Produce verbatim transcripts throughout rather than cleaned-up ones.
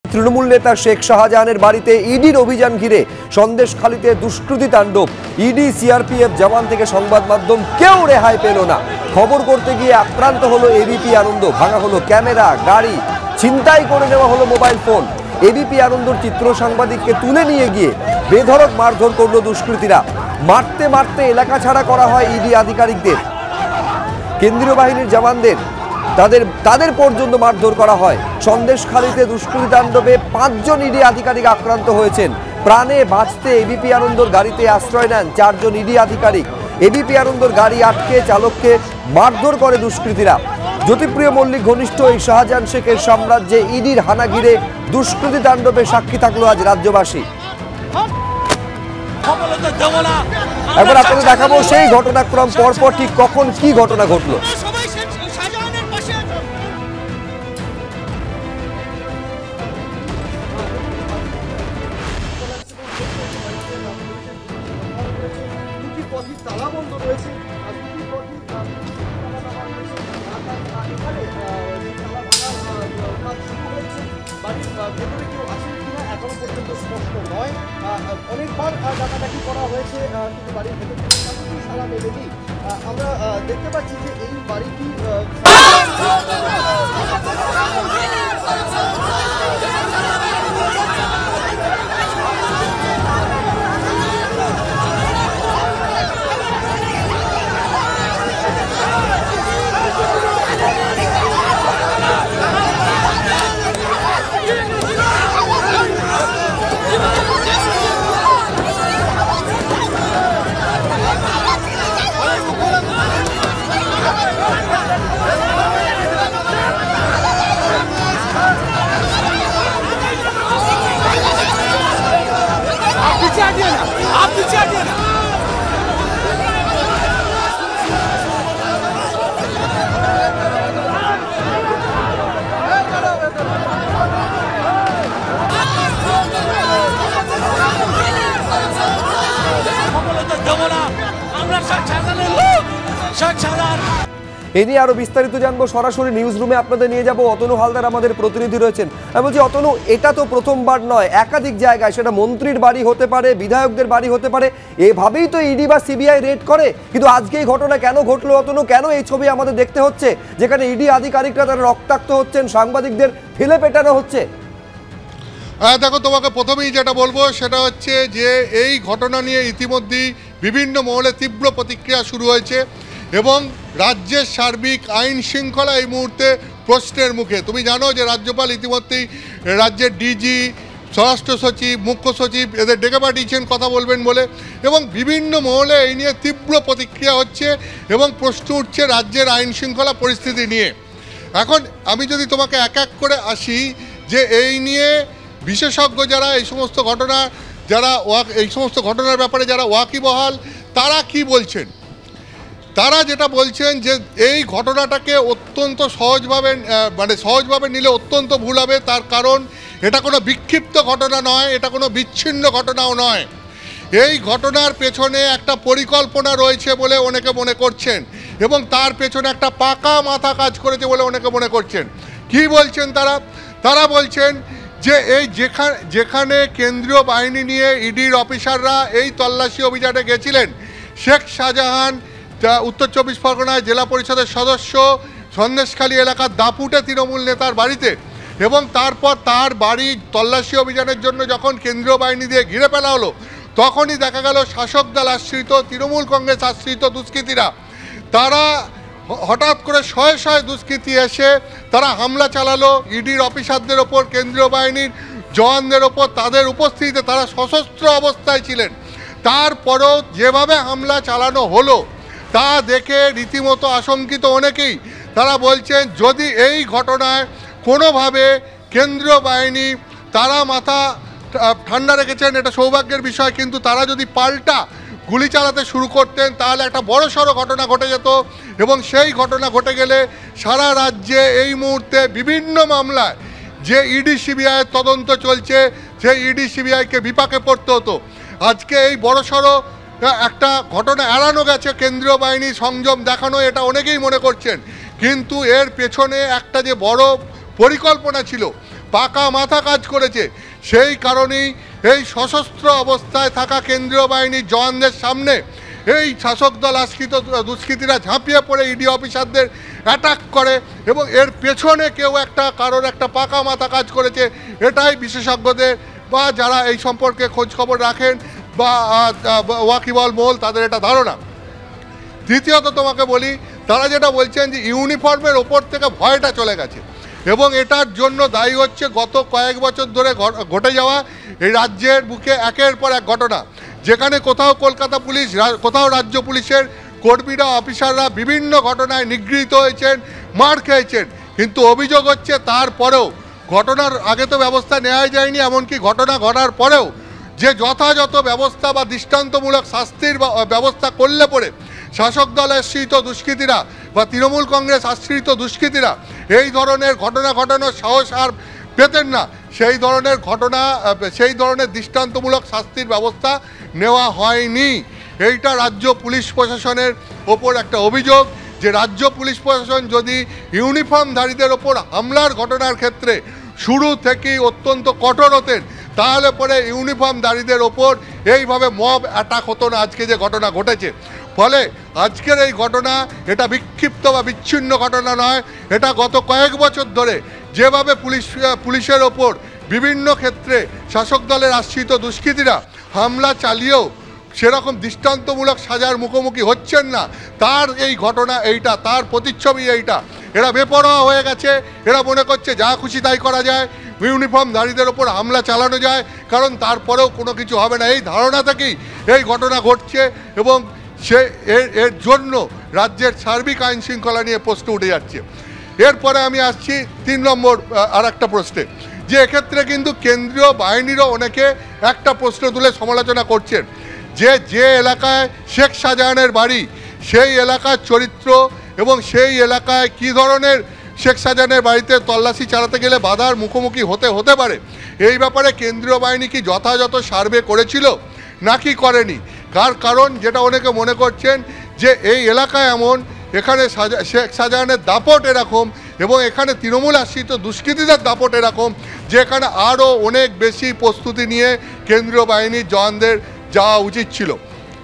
তৃণমূল নেতা শেখ শাহজাহানের বাড়িতে ইডির অভিযান ঘিরে সন্দেশখালীতে দুষ্কৃতী তাণ্ডব। ইডি, সিআরপিএফ জওয়ান থেকে সংবাদ মাধ্যম কেউ রেহাই পেল না। খবর করতে গিয়ে আক্রান্ত হলো এবিপি আনন্দ, ভাঙা হলো ক্যামেরা, গাড়ি, ছিনতাই করে নেওয়া হলো মোবাইল ফোন। এবিপি আনন্দর চিত্র সাংবাদিককে তুলে নিয়ে গিয়ে বেধড়ক মারধর করলো দুষ্কৃতীরা। মারতে মারতে এলাকা ছাড়া করা হয় ইডি আধিকারিকদের, কেন্দ্রীয় বাহিনীর জওয়ানদের, তাদের তাদের পর্যন্ত মারধর করা হয়। সন্দেশখালীতে দুষ্কৃতী তাণ্ডবে পাঁচজন ইডি আধিকারিক আক্রান্ত হয়েছেন। প্রাণে বাঁচতে এবিপি আনন্দর গাড়িতে আশ্রয় নেন চারজন ইডি আধিকারিক। এবিপি আনন্দর গাড়ি আটকে চালককে মারধর করে দুষ্কৃতীরা। জ্যোতিপ্রিয় মল্লিক ঘনিষ্ঠ এই শাহজাহান শেখের সাম্রাজ্যে ইডির হানা ঘিরে দুষ্কৃতী তাণ্ডবে সাক্ষী থাকলো আজ রাজ্যবাসী। এবার আপনাদের দেখাবো সেই ঘটনাক্রম, পরপর ঠিক কখন কি ঘটনা ঘটলো। অনেকবার ডাকাডাকি করা হয়েছে, কিন্তু বাড়ির ভেতর থেকে সারা মেলেনি। আমরা দেখতে পাচ্ছি যে এই বাড়িটি এ নিয়ে আরো বিস্তারিত জানবো, সরাসরি নিউজ রুমে আপনাদের নিয়ে যাব। অতনু হালদার আমাদের প্রতিনিধি রয়েছেন। আমি বলছি, অতনু, এটা তো প্রথমবার নয়, একাধিক জায়গায়, সেটা মন্ত্রীর বাড়ি হতে পারে, বিধায়কদের বাড়ি হতে পারে, এভাবেই তো ইডি বা সিবিআই রেড করে। কিন্তু আজকে এই ঘটনা কেন ঘটলো অতনু? কেন এই ছবি আমাদের দেখতে হচ্ছে, যেখানে ইডি আধিকারিকরা তারা রক্তাক্ত হচ্ছেন, সাংবাদিকদের ফেলে পেটানো হচ্ছে? হ্যাঁ দেখো, তোমাকে প্রথমেই যেটা বলবো সেটা হচ্ছে যে এই ঘটনা নিয়ে ইতিমধ্যেই বিভিন্ন মহলে তীব্র প্রতিক্রিয়া শুরু হয়েছে এবং রাজ্যের সার্বিক আইন শৃঙ্খলা এই মুহূর্তে প্রশ্নের মুখে। তুমি জানো যে রাজ্যপাল ইতিমধ্যেই রাজ্যের ডিজি, স্বরাষ্ট্র সচিব, মুখ্য সচিব এদের ডেকে পাঠিয়েছেন কথা বলবেন বলে, এবং বিভিন্ন মহলে এই নিয়ে তীব্র প্রতিক্রিয়া হচ্ছে এবং প্রশ্ন উঠছে রাজ্যের আইন শৃঙ্খলা পরিস্থিতি নিয়ে। এখন আমি যদি তোমাকে এক এক করে আসি যে এই নিয়ে বিশেষজ্ঞ যারা এই সমস্ত ঘটনা যারা এই সমস্ত ঘটনার ব্যাপারে যারা ওয়াকিবহাল তারা কি বলছেন, তারা যেটা বলছেন যে এই ঘটনাটাকে অত্যন্ত সহজভাবে মানে সহজভাবে নিলে অত্যন্ত ভুল হবে। তার কারণ এটা কোনো বিক্ষিপ্ত ঘটনা নয়, এটা কোনো বিচ্ছিন্ন ঘটনাও নয়। এই ঘটনার পেছনে একটা পরিকল্পনা রয়েছে বলে অনেকে মনে করছেন এবং তার পেছনে একটা পাকা মাথা কাজ করেছে বলে অনেকে মনে করছেন। কি বলছেন তারা? তারা বলছেন যে এই যেখানে যেখানে কেন্দ্রীয় বাহিনী নিয়ে ইডির অফিসাররা এই তল্লাশি অভিযানে গেছিলেন, শেখ শাহজাহান উত্তর চব্বিশ পরগনায় জেলা পরিষদের সদস্য সন্দেশখালী এলাকার দাপুটে তৃণমূল নেতার বাড়িতে, এবং তারপর তার বাড়ি তল্লাশি অভিযানের জন্য যখন কেন্দ্রীয় বাহিনী দিয়ে ঘিরে ফেলা হলো, তখনই দেখা গেল শাসক দল আশ্রিত, তৃণমূল কংগ্রেস আশ্রিত দুষ্কৃতীরা তারা হঠাৎ করে শয়ে শয়ে দুষ্কৃতী এসে তারা হামলা চালালো ইডির অফিসারদের ওপর, কেন্দ্রীয় বাহিনীর জওয়ানদের ওপর। তাদের উপস্থিতিতে তারা সশস্ত্র অবস্থায় ছিলেন। তারপরও যেভাবে হামলা চালানো হলো তা দেখে রীতিমতো আশঙ্কিত অনেকেই। তারা বলছেন যদি এই ঘটনায় কোনোভাবে কেন্দ্রীয় বাহিনী তারা মাথা ঠান্ডা রেখেছেন, এটা সৌভাগ্যের বিষয়, কিন্তু তারা যদি পাল্টা গুলি চালাতে শুরু করতেন তাহলে একটা বড়সড় ঘটনা ঘটে যেত এবং সেই ঘটনা ঘটে গেলে সারা রাজ্যে এই মুহূর্তে বিভিন্ন মামলায় যে ইডি সিবিআইয়ের তদন্ত চলছে সেই ইডি সিবিআইকে বিপাকে পড়তে হতো। আজকে এই বড়সড় একটা ঘটনা এড়ানো গেছে, কেন্দ্রীয় বাহিনী সংযম দেখানো, এটা অনেকেই মনে করছেন, কিন্তু এর পেছনে একটা যে বড় পরিকল্পনা ছিল, পাকা মাথা কাজ করেছে। সেই কারণেই এই সশস্ত্র অবস্থায় থাকা কেন্দ্রীয় বাহিনীর জওয়ানদের সামনে এই শাসক দল আশ্রিত দুষ্কৃতীরা ঝাঁপিয়ে পড়ে ইডি অফিসারদের অ্যাটাক করে এবং এর পেছনে কেউ একটা কারোর একটা পাকা মাথা কাজ করেছে, এটাই বিশেষজ্ঞদের বা যারা এই সম্পর্কে খোঁজখবর রাখেন বা ওয়াকিবল মহল তাদের এটা ধারণা। দ্বিতীয়ত তোমাকে বলি, তারা যেটা বলছেন যে ইউনিফর্মের ওপর থেকে ভয়টা চলে গেছে এবং এটার জন্য দায়ী হচ্ছে গত কয়েক বছর ধরে ঘটে যাওয়া এই রাজ্যের বুকে একের পর এক ঘটনা, যেখানে কোথাও কলকাতা পুলিশ, কোথাও রাজ্য পুলিশের কর্মীরা অফিসাররা বিভিন্ন ঘটনায় নিগৃহীত হয়েছেন, মার খেয়েছেন। কিন্তু অভিযোগ হচ্ছে তারপরেও ঘটনার আগে তো ব্যবস্থা নেওয়া যায়নি, এমনকি ঘটনা ঘটার পরেও যে যথাযথ ব্যবস্থা বা দৃষ্টান্তমূলক শাস্তির ব্যবস্থা করলে পরে শাসক দল আশ্রিত দুষ্কৃতীরা বা তৃণমূল কংগ্রেস আশ্রিত দুষ্কৃতীরা এই ধরনের ঘটনা ঘটানোর সাহস আর পেতেন না। সেই ধরনের ঘটনা, সেই ধরনের দৃষ্টান্তমূলক শাস্তির ব্যবস্থা নেওয়া হয়নি। এইটা রাজ্য পুলিশ প্রশাসনের ওপর একটা অভিযোগ যে রাজ্য পুলিশ প্রশাসন যদি ইউনিফর্মধারীদের ওপর হামলার ঘটনার ক্ষেত্রে শুরু থেকেই অত্যন্ত কঠোর হতেন, তাহলে পরে ইউনিফর্মধারীদের ওপর এইভাবে মব অ্যাটাক হতো না আজকে যে ঘটনা ঘটেছে। ফলে আজকের এই ঘটনা এটা বিক্ষিপ্ত বা বিচ্ছিন্ন ঘটনা নয়, এটা গত কয়েক বছর ধরে যেভাবে পুলিশ পুলিশের ওপর বিভিন্ন ক্ষেত্রে শাসক দলের আশ্রিত দুষ্কৃতীরা হামলা চালিয়েও সেরকম দৃষ্টান্তমূলক সাজার মুখোমুখি হচ্ছেন না, তার এই ঘটনা এইটা, তার প্রতিচ্ছবি এইটা। এরা বেপরোয়া হয়ে গেছে, এরা মনে করছে যা খুশি তাই করা যায়, ইউনিফর্মধারীদের ওপর হামলা চালানো যায়, কারণ তারপরেও কোনো কিছু হবে না, এই ধারণা থেকেই এই ঘটনা ঘটছে এবং সে এর এর জন্য রাজ্যের সার্বিক আইন শৃঙ্খলা নিয়ে প্রশ্ন উঠে যাচ্ছে। এরপরে আমি আসছি তিন নম্বর আর একটা প্রশ্নে, যে এক্ষেত্রে কিন্তু কেন্দ্রীয় বাহিনীরও অনেকে একটা প্রশ্ন তুলে সমালোচনা করছেন যে যে এলাকায় শেখ শাহজাহানের বাড়ি সেই এলাকার চরিত্র এবং সেই এলাকায় কি ধরনের শেখ শাহজাহানের বাড়িতে তল্লাশি চালাতে গেলে বাধার মুখোমুখি হতে হতে পারে, এই ব্যাপারে কেন্দ্রীয় বাহিনী কি যথাযথ সার্ভে করেছিল নাকি করেনি। কার কারণ যেটা অনেকে মনে করছেন যে এই এলাকা এমন, এখানে শেখ শাহজাহানের দাপট এরকম এবং এখানে তৃণমূল আশ্রিত দুষ্কৃতীদের দাপট এরকম, যেখানে আরও অনেক বেশি প্রস্তুতি নিয়ে কেন্দ্রীয় বাহিনীর জওয়ানদের যাওয়া উচিত ছিল।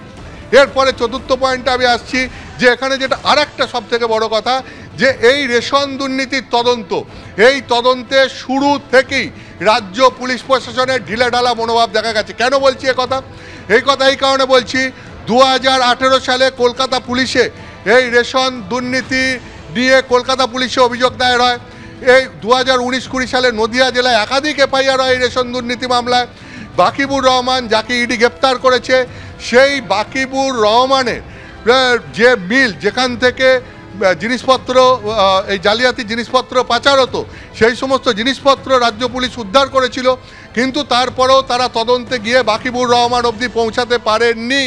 এরপরে চতুর্থ পয়েন্টে আমি আসছি যে এখানে যেটা আর একটা সব থেকে বড় কথা, যে এই রেশন দুর্নীতির তদন্ত, এই তদন্তে শুরু থেকেই রাজ্য পুলিশ প্রশাসনের ঢিলেঢালা মনোভাব দেখা গেছে। কেন বলছি এ কথা? এই কথা এই কারণে বলছি, দু হাজার আঠেরো সালে কলকাতা পুলিশে এই রেশন দুর্নীতি নিয়ে কলকাতা পুলিশে অভিযোগ দায়ের হয়। এই দু হাজার উনিশ কুড়ি সালে নদিয়া জেলায় একাধিক এফআইআর হয় এই রেশন দুর্নীতি মামলায়। বাকিবুর রহমান, যাকে ইডি গ্রেপ্তার করেছে, সেই বাকিবুর রহমানের যে মিল যেখান থেকে জিনিসপত্র, এই জালিয়াতি জিনিসপত্র পাচার হতো, সেই সমস্ত জিনিসপত্র রাজ্য পুলিশ উদ্ধার করেছিল, কিন্তু তারপরেও তারা তদন্তে গিয়ে বাকিবুর রহমান অবধি পৌঁছাতে পারেননি।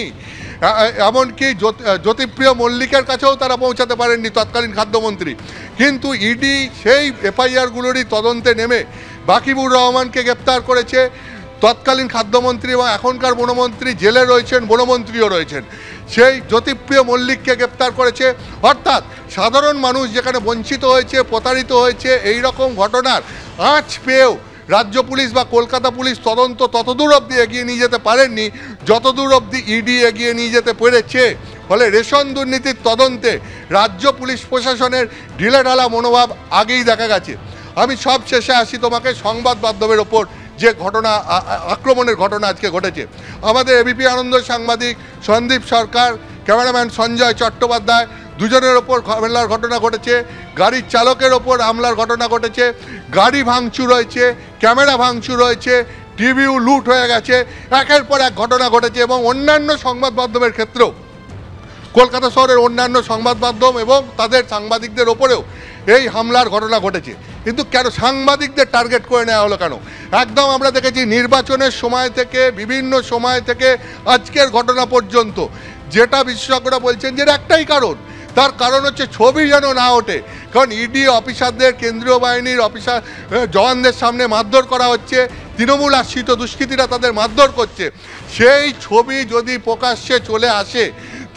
এমনকি জ্যোতিপ্রিয় মল্লিকের কাছেও তারা পৌঁছাতে পারেননি, তৎকালীন খাদ্যমন্ত্রী। কিন্তু ইডি সেই এফআইআরগুলোরই তদন্তে নেমে বাকিবুর রহমানকে গ্রেপ্তার করেছে। তৎকালীন খাদ্যমন্ত্রী এবং এখনকার বনমন্ত্রী জেলে রয়েছেন, বনমন্ত্রীও রয়েছেন, সেই জ্যোতিপ্রিয় মল্লিককে গ্রেপ্তার করেছে। অর্থাৎ সাধারণ মানুষ যেখানে বঞ্চিত হয়েছে, প্রতারিত হয়েছে, এই রকম ঘটনার আঁচ পেয়েও রাজ্য পুলিশ বা কলকাতা পুলিশ তদন্ত ততদূর অবধি এগিয়ে নিয়ে যেতে পারেননি যতদূর অবধি ইডি এগিয়ে নিয়ে যেতে পেরেছে। ফলে রেশন দুর্নীতির তদন্তে রাজ্য পুলিশ প্রশাসনের ঢিলেঢালা মনোভাব আগেই দেখা গেছে। আমি সব শেষে আসি তোমাকে সংবাদ মাধ্যমের ওপর যে ঘটনা, আক্রমণের ঘটনা আজকে ঘটেছে। আমাদের এবিপি আনন্দ সাংবাদিক সন্দীপ সরকার, ক্যামেরাম্যান সঞ্জয় চট্টোপাধ্যায়, দুজনের ওপর হামলার ঘটনা ঘটেছে। গাড়ির চালকের ওপর হামলার ঘটনা ঘটেছে, গাড়ি ভাঙচুর হয়েছে, ক্যামেরা ভাঙচুর হয়েছে, টিভিও লুট হয়ে গেছে, একের পর এক ঘটনা ঘটেছে। এবং অন্যান্য সংবাদ মাধ্যমের ক্ষেত্রেও, কলকাতা শহরের অন্যান্য সংবাদ মাধ্যম এবং তাদের সাংবাদিকদের ওপরেও এই হামলার ঘটনা ঘটেছে। কিন্তু কেন সাংবাদিকদের টার্গেট করে নেওয়া হলো কেন? একদম আমরা দেখেছি নির্বাচনের সময় থেকে, বিভিন্ন সময় থেকে আজকের ঘটনা পর্যন্ত, যেটা বিশেষজ্ঞরা বলছেন যে একটাই কারণ, তার কারণ হচ্ছে ছবি যেন না ওঠে। কারণ ইডি অফিসারদের, কেন্দ্রীয় বাহিনীর অফিসার জওয়ানদের সামনে মারধর করা হচ্ছে, তৃণমূল আশ্রিত দুষ্কৃতীরা তাদের মারধর করছে, সেই ছবি যদি প্রকাশ্যে চলে আসে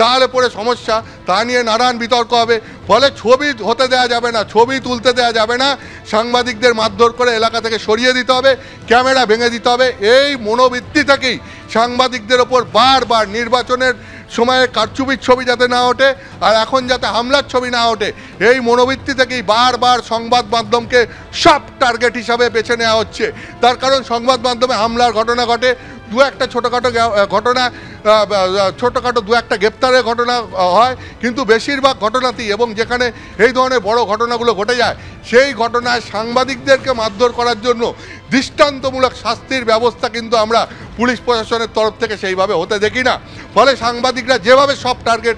তাহলে পরে সমস্যা, তা নিয়ে নানান বিতর্ক হবে। ফলে ছবি হতে দেওয়া যাবে না, ছবি তুলতে দেওয়া যাবে না, সাংবাদিকদের মারধর করে এলাকা থেকে সরিয়ে দিতে হবে, ক্যামেরা ভেঙে দিতে হবে। এই মনোবৃত্তি থেকেই সাংবাদিকদের ওপর বারবার নির্বাচনের সময়ে কারচুপির ছবি যাতে না ওঠে আর এখন যাতে হামলার ছবি না ওঠে, এই মনোবৃত্তি থেকেই বারবার সংবাদ মাধ্যমকে সব টার্গেট হিসাবে বেছে নেওয়া হচ্ছে। তার কারণ সংবাদ মাধ্যমে হামলার ঘটনা ঘটে, দু একটা ছোটোখাটো ঘটনা, ছোটোখাটো দু একটা গ্রেপ্তারের ঘটনা হয়, কিন্তু বেশিরভাগ ঘটনাতেই এবং যেখানে এই ধরনের বড় ঘটনাগুলো ঘটে যায় সেই ঘটনায় সাংবাদিকদেরকে মারধর করার জন্য দৃষ্টান্তমূলক শাস্তির ব্যবস্থা কিন্তু আমরা পুলিশ প্রশাসনের তরফ থেকে সেইভাবে হতে দেখি না। ফলে সাংবাদিকরা যেভাবে সব টার্গেট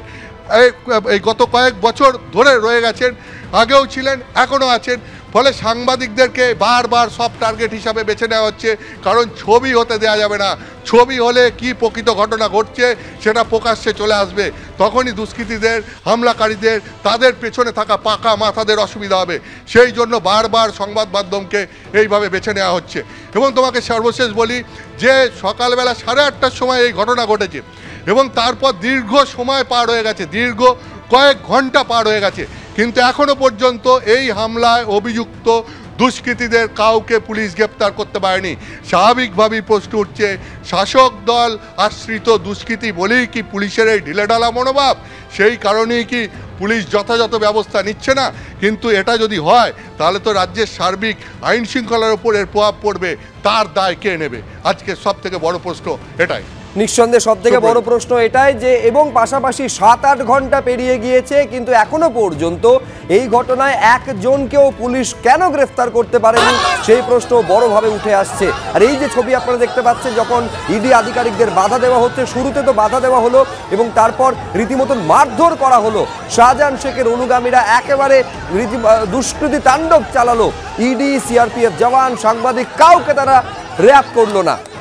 এই গত কয়েক বছর ধরে রয়ে গেছেন, আগেও ছিলেন, এখনও আছেন, ফলে সাংবাদিকদেরকে বারবার সব টার্গেট হিসাবে বেছে নেওয়া হচ্ছে। কারণ ছবি হতে দেওয়া যাবে না, ছবি হলে কি প্রকৃত ঘটনা ঘটছে সেটা প্রকাশ্যে চলে আসবে, তখনই দুষ্কৃতীদের, হামলাকারীদের, তাদের পেছনে থাকা পাকা মাথাদের অসুবিধা হবে। সেই জন্য বারবার সংবাদ মাধ্যমকে এইভাবে বেছে নেওয়া হচ্ছে। এবং তোমাকে সর্বশেষ বলি যে সকালবেলা সাড়ে আটটার সময় এই ঘটনা ঘটেছে এবং তারপর দীর্ঘ সময় পার হয়ে গেছে, দীর্ঘ কয়েক ঘন্টা পার হয়ে গেছে, কিন্তু এখনও পর্যন্ত এই হামলায় অভিযুক্ত দুষ্কৃতীদের কাউকে পুলিশ গ্রেপ্তার করতে পারেনি। স্বাভাবিকভাবেই প্রশ্ন উঠছে, শাসক দল আশ্রিত দুষ্কৃতী বলেই কি পুলিশের এই ঢিলেঢালা মনোভাব? সেই কারণেই কি পুলিশ যথাযথ ব্যবস্থা নিচ্ছে না? কিন্তু এটা যদি হয় তাহলে তো রাজ্যের সার্বিক আইন শৃঙ্খলার উপর এর প্রভাব পড়বে, তার দায় কে নেবে? আজকে সব থেকে বড় প্রশ্ন এটাই। নিঃসন্দেহে সব থেকে বড় প্রশ্ন এটাই যে, এবং পাশাপাশি সাত আট ঘন্টা পেরিয়ে গিয়েছে কিন্তু এখনো পর্যন্ত এই ঘটনায় একজনকেও পুলিশ কেন গ্রেফতার করতে পারেনি সেই প্রশ্ন বড়ভাবে উঠে আসছে। আর এই যে ছবি আপনারা দেখতে পাচ্ছেন, যখন ইডি আধিকারিকদের বাধা দেওয়া হচ্ছে, শুরুতে তো বাধা দেওয়া হলো এবং তারপর রীতিমতন মারধর করা হলো, শাহজাহান শেখের অনুগামীরা একেবারে রীতি দুষ্কৃতি তাণ্ডব চালালো, ইডি, সিআরপিএফ জওয়ান, সাংবাদিক, কাউকে তারা রেয়াত করলো না।